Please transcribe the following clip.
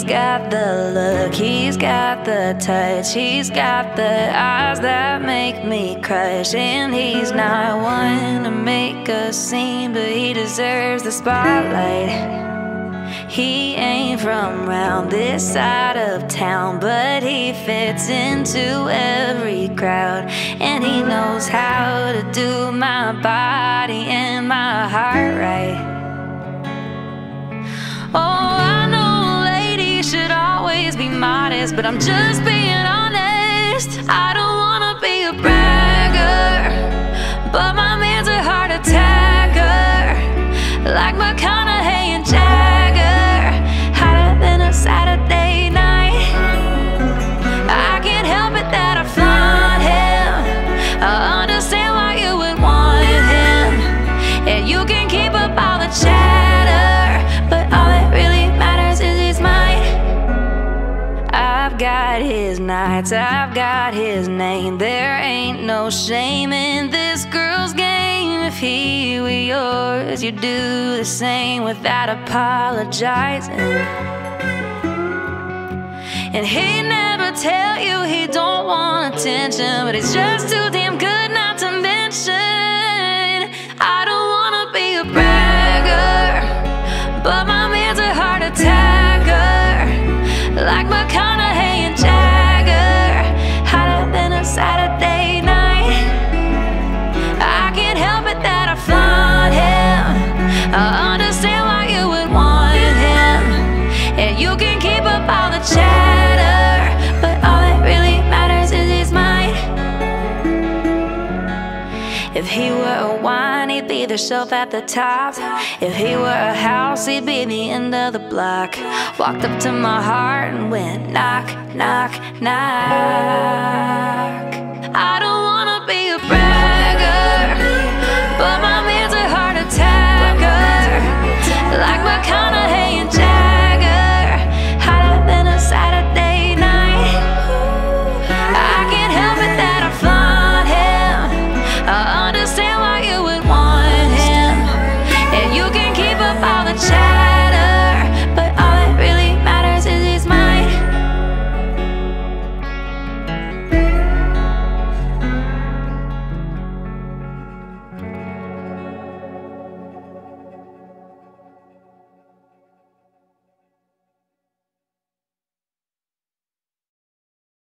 got the look, he's got the touch, he's got the eyes that make me crush. And he's not one to make a scene, but he deserves the spotlight. He ain't from round this side of town, but he fits into every crowd. And he knows how to do my body and my heart right. Oh, I know ladies should always be modest, but I'm just being honest. I don't wanna be a bragger, but my man's a heart attacker, like McConaughey and Jagger, hotter than a Saturday night. I can't help it that I flaunt him. I understand why you would want him, and you can keep up all the chatter, but all that really matters is he's mine. I've got his nights, I've got his name. There ain't no shame in this girl's game. If he were yours, you'd do the same without apologizing. And he'd never tell you he don't want attention, but he's just too damn good not to mention. I don't wanna be a bragger, but my man's a heart attacker, like McConaughey and Jagger, hotter than a Saturday night. I can't help it that I flaunt him. I understand why you would want him, and you can keep up all the chatter, but all that really matters is he's mine. If he were a wine, he'd be the shelf at the top. If he were a house, he'd be the end of the block. Walked up to my heart and went knock, knock, knock.